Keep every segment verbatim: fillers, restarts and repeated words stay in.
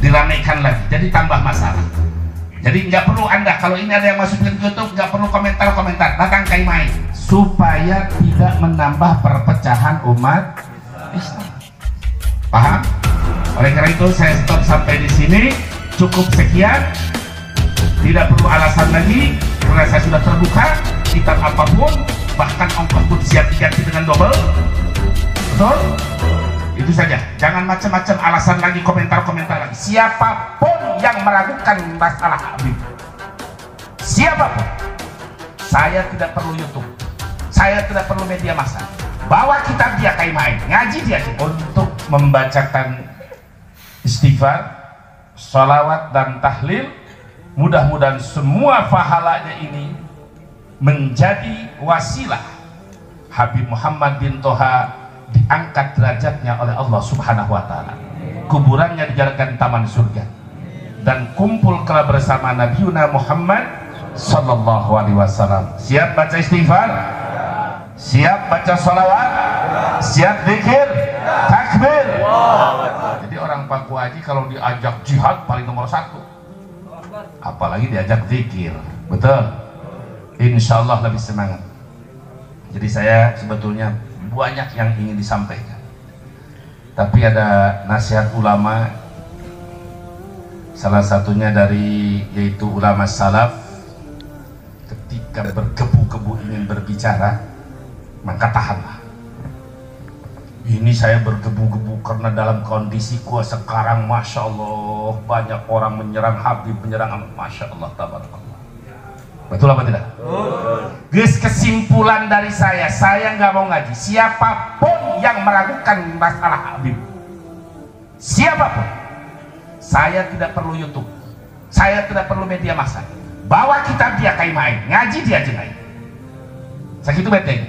diramaikan lagi, jadi tambah masalah. Jadi nggak perlu Anda, kalau ini ada yang masukin ke YouTube, nggak perlu komentar-komentar, datang kai main, supaya tidak menambah perpecahan umat Islam. Paham? Oleh karena itu saya stop sampai di sini, cukup sekian, tidak perlu alasan lagi, karena saya sudah terbuka, kitab apapun, bahkan ongkos pun siap diganti dengan double. Betul? Itu saja, jangan macam-macam alasan lagi, komentar-komentar lagi. Siapapun yang meragukan masalah Habib, siapapun, saya tidak perlu YouTube, saya tidak perlu media massa, bawa kitab dia kai main, ngaji dia untuk membacakan istighfar, sholawat dan tahlil. Mudah-mudahan semua pahalanya ini menjadi wasilah Habib Muhammad bin Toha diangkat derajatnya oleh Allah Subhanahu wa Ta'ala, kuburannya dijadikan taman surga, dan kumpul kala bersama Nabi Muhammad Sallallahu Alaihi Wasallam. Siap baca istighfar, siap baca sholawat, siap zikir, takbir. Jadi orang Papua Haji kalau diajak jihad paling nomor satu, apalagi diajak zikir. Betul? Insya Allah lebih semangat. Jadi saya sebetulnya banyak yang ingin disampaikan, tapi ada nasihat ulama, salah satunya dari yaitu ulama salaf, ketika bergebu-gebu ingin berbicara, maka tahanlah. Ini saya bergebu-gebu karena dalam kondisiku sekarang, masya Allah, banyak orang menyerang Habib, menyerang, masya Allah, tabarakallah. Betul apa tidak? Guys, kesimpulan dari saya, saya nggak mau ngaji. Siapapun yang meragukan masalah Habib, siapapun, saya tidak perlu YouTube, saya tidak perlu media massa, bawa kitab dia kai main, ngaji dia aja ngaji. Segitu beteng.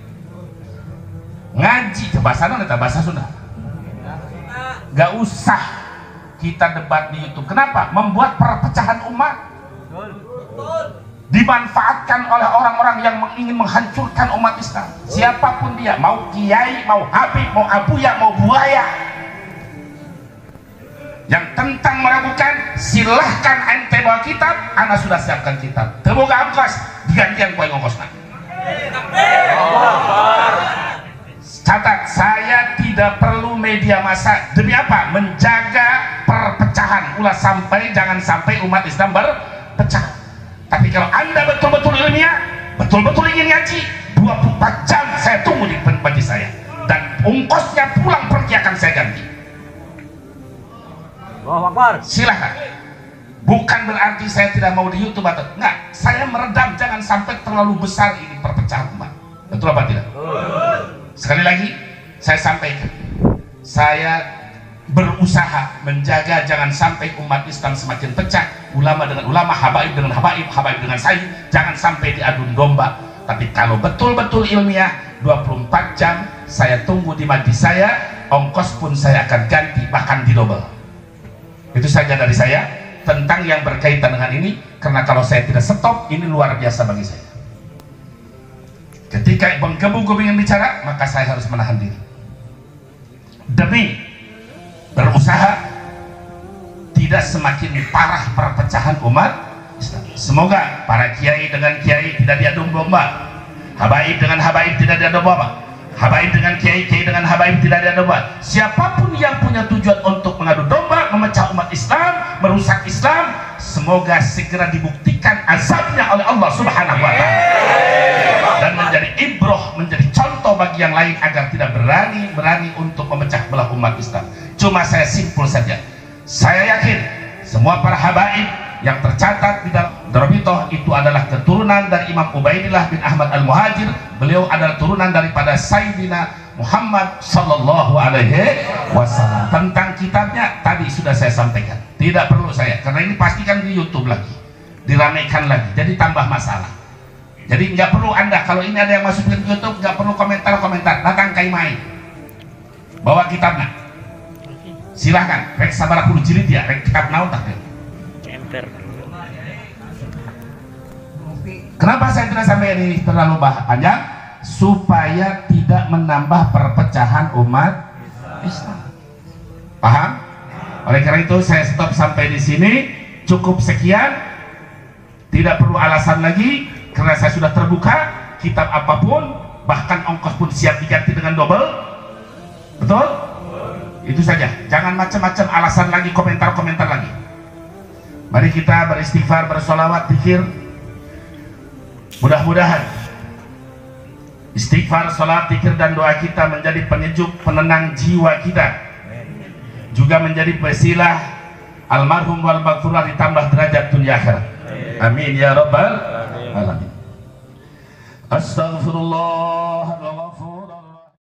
Ngaji, bahasa Sunda, bahasa Sunda. Nggak usah kita debat di YouTube. Kenapa? Membuat perpecahan umat. Dimanfaatkan oleh orang-orang yang ingin menghancurkan umat Islam. Siapapun dia, mau kiai, mau habib, mau abuya, mau buaya, yang tentang meragukan, silahkan ente bawa kitab, ana sudah siapkan kitab. Temuga ongkos, digantian kue ongkosna. Catat, saya tidak perlu media massa. Demi apa? Menjaga perpecahan. Ulah sampai, jangan sampai umat Islam berpecah. Tapi kalau Anda betul-betul ilmiah, betul-betul ingin ngaji, dua puluh empat jam saya tunggu di majlis saya, dan ongkosnya pulang pergi akan saya ganti. Allahu Akbar. Silahkan. Bukan berarti saya tidak mau di YouTube atau enggak. Saya meredam, jangan sampai terlalu besar ini perpecahan umat. Betul apa tidak? Sekali lagi saya sampaikan, saya berusaha menjaga jangan sampai umat Islam semakin pecah, ulama dengan ulama, habaib dengan habaib, habaib dengan sayyid, jangan sampai diadu domba. Tapi kalau betul-betul ilmiah, dua puluh empat jam saya tunggu di majlis saya, ongkos pun saya akan ganti, bahkan di double. Itu saja dari saya tentang yang berkaitan dengan ini, karena kalau saya tidak stop, ini luar biasa bagi saya. Ketika menggebu-gebu ingin bicara, maka saya harus menahan diri demi berusaha tidak semakin parah perpecahan umat Islam. Semoga para kiai dengan kiai tidak diadu domba, habaib dengan habaib tidak diadu domba, habaib dengan kiai, kiai dengan habaib tidak diadu domba. Siapapun yang punya tujuan untuk mengadu domba, memecah umat Islam, merusak Islam, semoga segera dibuktikan azabnya oleh Allah Subhanahu wa Ta'ala, dan menjadi ibroh, menjadi contoh bagi yang lain agar tidak berani berani untuk memecah belah umat Islam. Cuma saya simpul saja, saya yakin semua para habaib yang tercatat di dalam Darabitoh itu adalah keturunan dari Imam Ubaidillah bin Ahmad Al-Muhajir. Beliau adalah turunan daripada Sayyidina Muhammad Sallallahu Alaihi Wasallam. Tentang kitabnya tadi sudah saya sampaikan, tidak perlu saya, karena ini pastikan di YouTube lagi, diramaikan lagi, jadi tambah masalah. Jadi nggak perlu Anda, kalau ini ada yang masukin ke YouTube, nggak perlu komentar-komentar, datang kai main, bawa kitabnya. Silahkan, rek sabar puluh jilid ya, rek kitab naon tak ya. Enter. Kenapa saya tidak sampai ini terlalu panjang? Supaya tidak menambah perpecahan umat Islam. Paham? Oleh karena itu saya stop sampai di sini, cukup sekian, tidak perlu alasan lagi karena saya sudah terbuka. Kitab apapun, bahkan ongkos pun siap diganti dengan double. Betul? Itu saja, jangan macam-macam alasan lagi, komentar-komentar lagi. Mari kita beristighfar, bersolawat, zikir. Mudah-mudahan istighfar, salat, zikir dan doa kita menjadi penyejuk, penenang jiwa kita, juga menjadi wasilah almarhum wal maghfurah ditambah derajat dunia akhirat. Amin ya rabbal alamin. Astaghfirullah.